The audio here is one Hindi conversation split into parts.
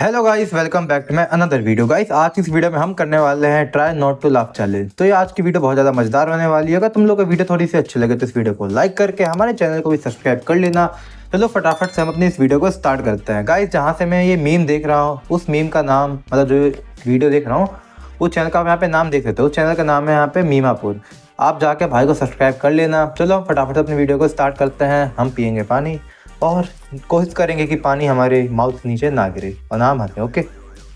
Hello guys, welcome back to my another video. Guys, आज इस वीडियो में हम करने वाले हैं try not to laugh challenge. तो ये आज की वीडियो बहुत ज़्यादा मजेदार होने वाली है। अगर तुम लोग को वीडियो थोड़ी सी अच्छी लगे तो इस वीडियो को लाइक करके हमारे चैनल को भी सब्सक्राइब कर लेना। चलो फटाफट से हम अपनी इस वीडियो को स्टार्ट करते हैं। गाइस, जहाँ से मैं ये मीम देख रहा हूँ उस मीम का नाम, मतलब जो वीडियो देख रहा हूँ उस चैनल का आप यहाँ पे नाम देख सकते हो। उस चैनल का नाम है यहाँ पे मीमापुर। आप जाके भाई को सब्सक्राइब कर लेना। चलो फटाफट अपनी वीडियो को स्टार्ट करते हैं। हम पियेंगे पानी और कोशिश करेंगे कि पानी हमारे माउथ से नीचे ना गिरे और ना हम हंसे। ओके।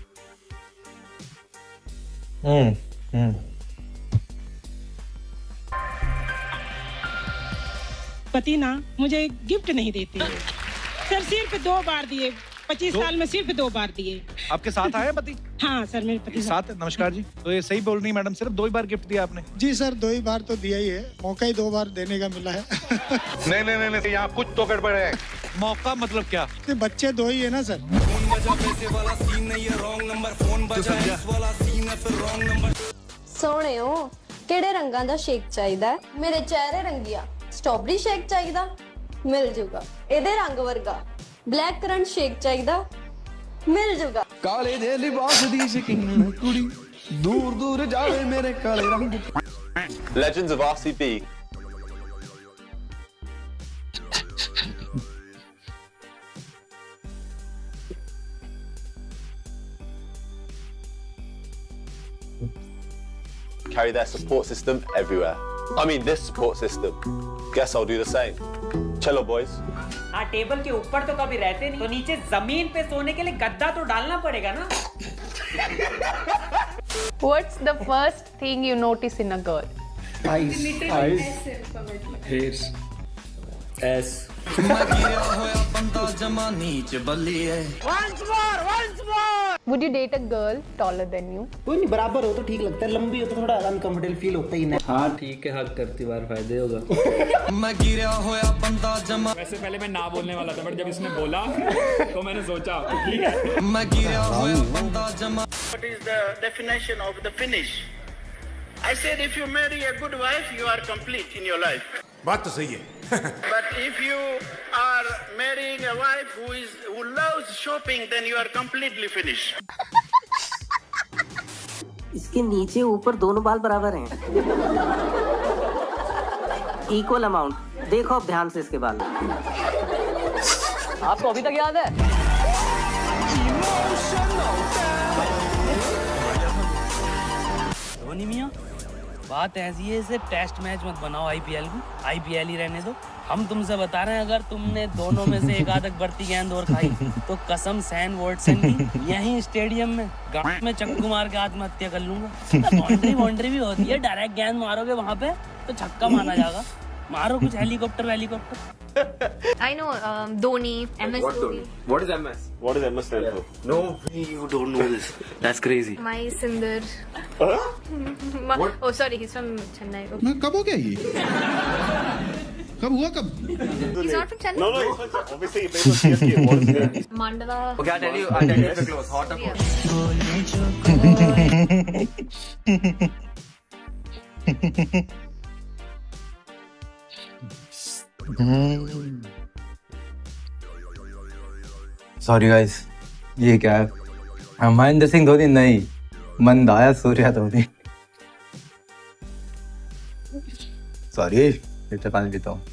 पति ना मुझे गिफ्ट नहीं देते। सर सिर्फ 2 बार दिए, 25 साल में सिर्फ 2 बार दिए। आपके साथ आए पति? हाँ सर, मेरे पति साथ। नमस्कार जी। तो ये सही बोल रही मैडम, सिर्फ 2 ही बार गिफ्ट दिया आपने? जी सर, 2 ही बार तो दिया ही है, मौका ही 2 बार देने का मिला है। नहीं, यहाँ कुछ तो गड़बड़ है। मौका मतलब क्या? तो बच्चे 2 ही है ना सर। सोने हो केड़े रंगां दा शेक चाहिदा है? मेरे चेहरे रंगिया स्ट्रॉबेरी शेक चाहिदा, मिल जूगा। एदे रंग वर्गा ब्लैक करंट शेक चाहिदा, मिल जूगा। काले दे लिबास दी शकीन कुड़ी दूर दूर जावे मेरे काले रंग। Legends of RCB. Carry their support system everywhere. I mean this support system. Guess I'll do the same. Cello boys. हाँ, टेबल के ऊपर तो कभी रहते नहीं, तो नीचे जमीन पे सोने के लिए गद्दा तो डालना पड़ेगा ना। What's the first thing you notice in a girl? Eyes. Hairs. S. Would you date a girl taller than you? कोई नहीं, बराबर हो तो ठीक लगता है, लंबी हो तो थोड़ा अनकंफर्टेबल फील होता ही ना। हाँ ठीक है, हक करती बार फायदे होगा। मैं गिरा होया बंदा जमा। वैसे पहले मैं ना बोलने वाला था, बट जब इसने बोला तो मैंने सोचा ठीक है। मैं गिरा होया बंदा जमा। What is the definition of the finish? I said if you marry a good wife, you are complete in your life. बात तो सही है। But if you are marrying a wife who loves shopping, then you are completely finished. इसके नीचे ऊपर दोनों बाल बराबर हैं, इक्वल अमाउंट। देखो अब ध्यान से इसके बाल। आपको अभी तक याद है? धोनी मियां, बात ऐसी है, इसे टेस्ट मैच मत बनाओ, आईपीएल को आईपीएल ही रहने दो। हम तुमसे बता रहे हैं, अगर तुमने दोनों में से एक आधक बढ़ती गेंद और खाई तो कसम सैन वॉटसन की यहीं स्टेडियम में गांव में चक्कू मार के आत्महत्या कर लूंगा। बाउंड्री भी होती है, डायरेक्ट गेंद मारोगे वहां पे तो छक्का माना जाएगा। मारो कुछ helicopter. I know Dhoni, MS Dhoni. What is MS? What does MS stand for? No way, you don't know this. That's crazy. My Sindar. Oh sorry, he's from Chennai. Okay. कब हो गया ये? कब हुआ कब? He's not from Chennai. No, obviously you're based on CSK. What is it? Mandala. Okay, I'll tell you the close. Hot or sorry guys, ये क्या है? महेंद्र सिंह धोनी नहीं, मंदाया सूर्या धोनी। सॉरी, इतना पानी पीता हूँ।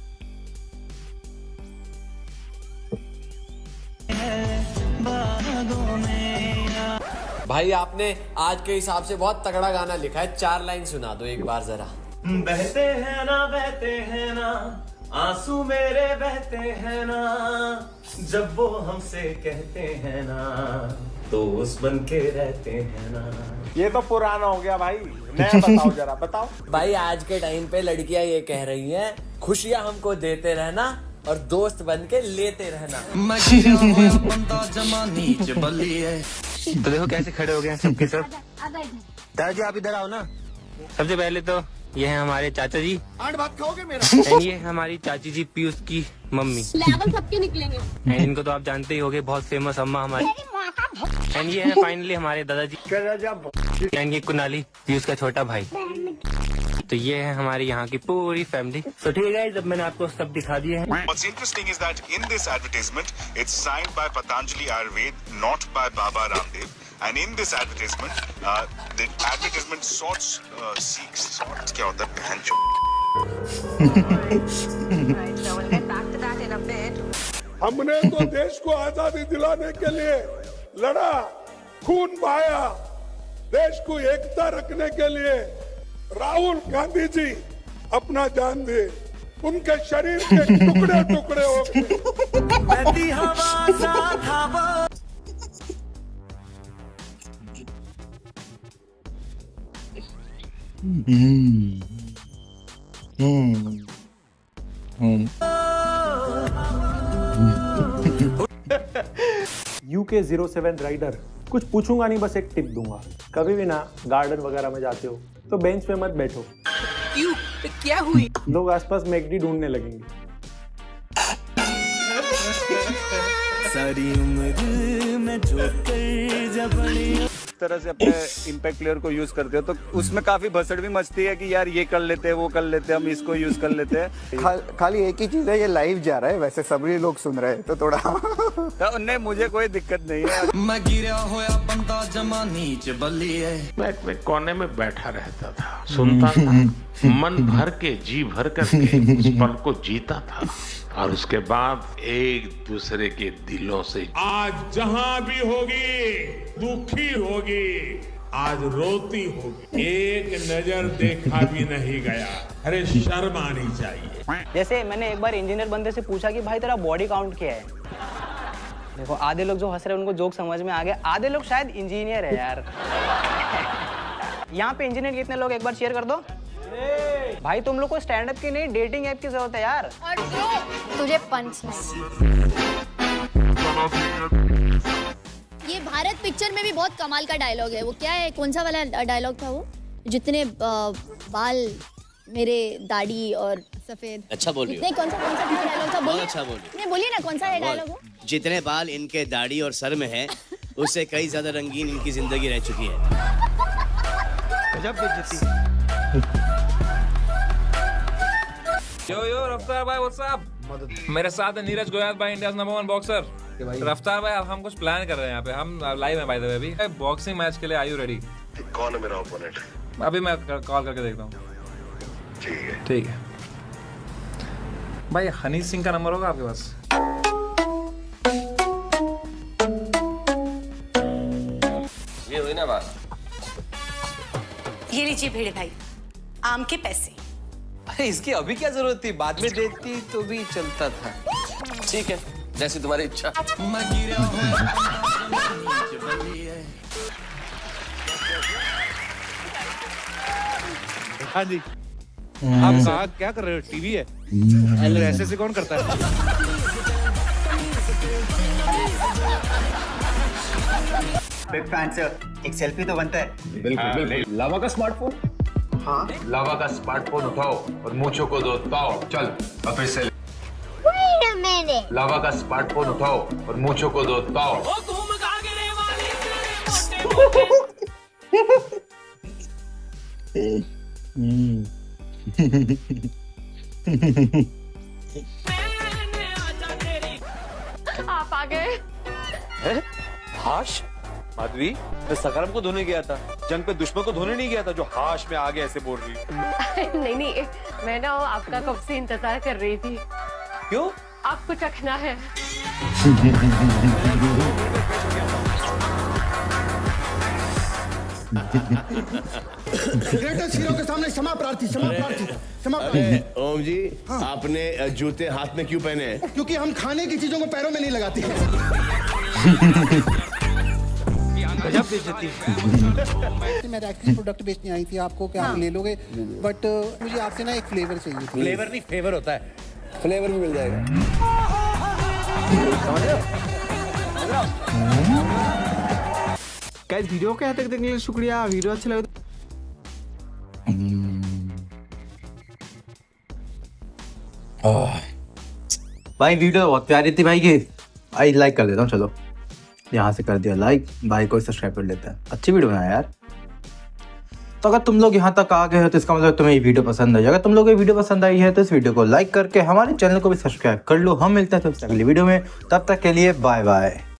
भाई आपने आज के हिसाब से बहुत तगड़ा गाना लिखा है, 4 लाइन सुना दो एक बार जरा। बहते हैं ना आंसू मेरे बहते हैं ना, जब वो हमसे कहते हैं ना तो उस बन के रहते हैं ना। ये तो पुराना हो गया भाई, नया बताओ जरा, बताओ। भाई आज के टाइम पे लड़कियां ये कह रही हैं, खुशियां हमको देते रहना और दोस्त बन के लेते रहना। मैं गिरा होया बंदा जमा नीचे बली है। तो देखो कैसे खड़े हो गए सबके सब। दादाजी आप इधर आओ ना। सबसे पहले तो ये है हमारे चाचा जी। 8 भात खाओगे मेरा? एंड ये हमारी चाची जी पीयूष की मम्मी। लेवल सबके निकलेंगे। एंड इनको तो आप जानते ही होंगे, बहुत फेमस अम्मा हमारी। एंड ये है फाइनली हमारे दादाजी। एंड ये कुनाली पीयूष का छोटा भाई। तो ये है हमारी यहाँ की पूरी फैमिली। तो ठीक है, जब मैंने आपको सब दिखा दिया है। What's interesting is that in this advertisement, it's signed by Patanjali Ayurved, not by Baba Ramdev. And in this advertisement, the advertisement seeks क्या होता है बहनचोद। हमने तो देश को आजादी दिलाने के लिए लड़ा, खून बहाया, देश को एकता रखने के लिए राहुल गांधी जी अपना जान दे, उनके शरीर के टुकड़े टुकड़े हो गए। UK 07 राइडर, कुछ पूछूंगा नहीं, बस एक टिप दूंगा। कभी भी ना गार्डन वगैरह में जाते हो तो बेंच पे मत बैठो। क्यों? क्या हुई? लोग आसपास मैकडी ढूंढने लगेंगे। सारी उम्र में तरह से अपने इम्पैक्ट प्लेयर को यूज करते हो तो उसमें काफी भसड़ भी मचती है कि यार ये कर लेते हैं, वो कर लेते हैं, हम इसको यूज कर लेते हैं। खाली एक ही चीज है, ये लाइव जा रहा है, वैसे सभी लोग सुन रहे हैं तो थोड़ा नहीं, मुझे कोई दिक्कत नहीं है। मैं गिरा होया बंदा जमा नीच बल्ली है। मैं एक कोने में बैठा रहता था, सुनता था, मन भर के जी भर करके उस पल को जीता था, और उसके बाद एक दूसरे के दिलों से आज जहां भी होगी, दुखी होगी, आज रोती होगी, एक नजर देखा भी नहीं गया, अरे शर्म आनी चाहिए। जैसे मैंने एक बार इंजीनियर बंदे से पूछा कि भाई तेरा बॉडी काउंट क्या है। देखो आधे लोग जो हंस रहे हैं उनको जोक समझ में आ गया, आधे लोग शायद इंजीनियर है यार। यहाँ पे इंजीनियर कितने लोग एक बार शेयर कर दो। भाई तुम लोग को स्टैंड अप की नहीं डेटिंग ऐप की जरूरत है यार। और तुझे पंच ये भारत पिक्चर में भी बहुत कमाल का डायलॉग है। वो क्या है, कौन सा वाला डायलॉग था वो? जितने बाल मेरे दाढ़ी और सफेद। अच्छा बोल रही हो। नहीं, कौन सा डायलॉग था? बहुत अच्छा बोल रही हो। नहीं बोलिए ना, कौन सा है डायलॉग वो? जितने बाल इनके दाढ़ी और सर में है, उससे कई ज्यादा रंगीन इनकी जिंदगी रह चुकी है। यो रफ्तार भाई, व्हाट्स अप? मेरे साथ है नीरज गोयल भाई, इंडिया नंबर 1 बॉक्सर। रफ्तार भाई, अब हम कुछ प्लान कर रहे हैं यहाँ पे, हम लाइव हैं बाय द वे अभी। बॉक्सिंग मैच के लिए आर यू रेडी? कौन है मेरा ओपोनेंट? अभी मैं कॉल करके देखता हूँ। ठीक है भाई, हनी सिंह का नंबर होगा आपके पास? ये हुई ना बात। ये लीजिए भेड़े भाई, आम के पैसे। अरे इसकी अभी क्या जरूरत थी, बाद में देती तो भी चलता था। ठीक है, जैसी तुम्हारी इच्छा। हाँ जी, आप कहा क्या कर रहे हो? टीवी है, ऐसे कौन करता है? बिग फैन सर, एक सेल्फी तो बनता है। बिल्कुल बिल्कुल। लावा का स्मार्टफोन? हाँ, लावा का स्मार्टफोन उठाओ और मूंछों को दो ताओ। चल अब फिर से। लावा का स्मार्टफोन उठाओ और मूंछों को दो ताओ। आप आ गए। हाश माधवी, मैं सगरम को धोने गया था, जंग पे दुश्मन को धोने नहीं गया था जो हाश में आगे ऐसे बोल रही। नहीं, मैं ना आपका कब से इंतजार कर रही थी। क्यों? आपको चखना है। ग्रेटेस्ट हीरो के सामने क्षमा प्रार्थी, क्षमा प्रार्थी, क्षमा प्रार्थी। ओम जी, आपने जूते हाथ में क्यों पहने हैं? क्योंकि हम खाने की चीजों को पैरों में नहीं लगाते। गजब बेइज्जती। मैं एक्चुअली प्रोडक्ट बेचने आई थी आपको, क्या आप ले लोगे? बट मुझे आपसे ना एक फ्लेवर चाहिए। फ्लेवर नहीं, फेवर होता है। फ्लेवर भी मिल जाएगा। गाइस, वीडियो को यहाँ तक देखने के लिए शुक्रिया। वीडियो अच्छा लगे भाई, वीडियो बहुत प्यारी थी भाई की। भाई लाइक कर देता हूँ, चलो यहाँ से कर दिया लाइक, भाई को सब्सक्राइब कर लेता है। अच्छी वीडियो बनाया यार। तो अगर तुम लोग यहाँ तक आ गए हो तो इसका मतलब तुम्हें ये वीडियो पसंद आई। अगर तुम लोग ये वीडियो पसंद आई है तो इस वीडियो को लाइक करके हमारे चैनल को भी सब्सक्राइब कर लो। हम मिलते हैं तुमसे अगली वीडियो में, तब तक के लिए बाय बाय।